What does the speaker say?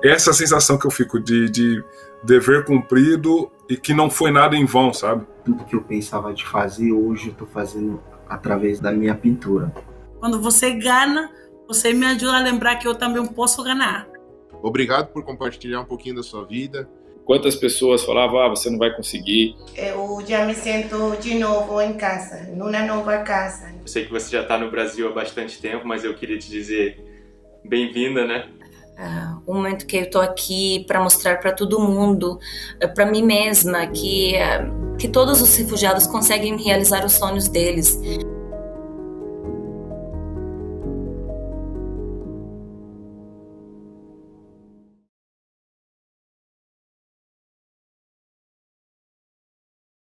essa sensação que eu fico de dever cumprido e que não foi nada em vão, sabe? Tudo que eu pensava de fazer, hoje eu tô fazendo através da minha pintura. Quando você ganha, você me ajuda a lembrar que eu também posso ganhar. Obrigado por compartilhar um pouquinho da sua vida. Quantas pessoas falavam, você não vai conseguir. Eu já me sinto de novo em casa, numa nova casa. Eu sei que você já está no Brasil há bastante tempo, mas eu queria te dizer bem-vinda, né? O momento que eu estou aqui para mostrar para todo mundo, para mim mesma, que todos os refugiados conseguem realizar os sonhos deles.